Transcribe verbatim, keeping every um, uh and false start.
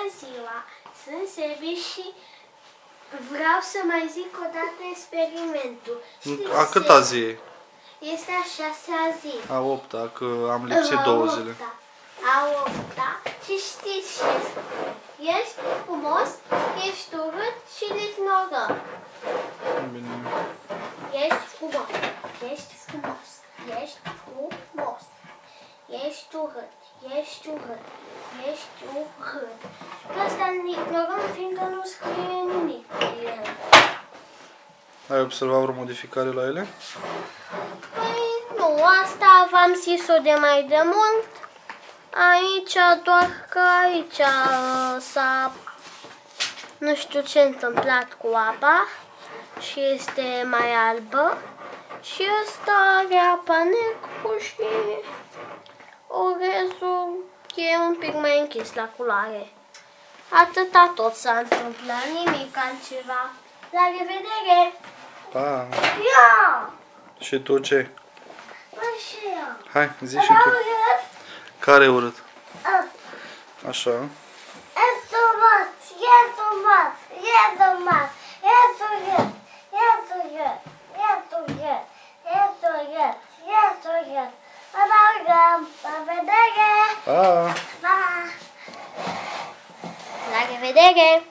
ziua! Sunt Sebi și vreau să mai zic o dată experimentul. Știți, a câta zi e? Este a șasea zi. A opta, că am lipsit A două opta. zile. A opta. Și știți ce? Ești frumos, ești urât și îți norăm. Bine. Ești frumos, ești frumos, ești frumos, ești urât, ești urât, ești urât. Pe asta îl ignorăm fiindcă nu scrie nimic pe el. Ai observat vreo modificare la ele? Păi nu, asta v-am zis-o de mai de mult. Aici, doar că aici uh, s-a... nu știu ce întâmplat cu apa și este mai albă. Și ăsta are apa negru și orezul e un pic mai închis la culoare. Atâta tot s-a întâmplat, nimic altceva. La revedere! Pa! Ia! Și tu ce? Bă, și eu. Hai, zi și tu. Care e urât? Așa. E frumos, e frumos, e frumos, e frumos, e frumos, e frumos, e frumos, e frumos. La revedere! Pa! Pa! La revedere!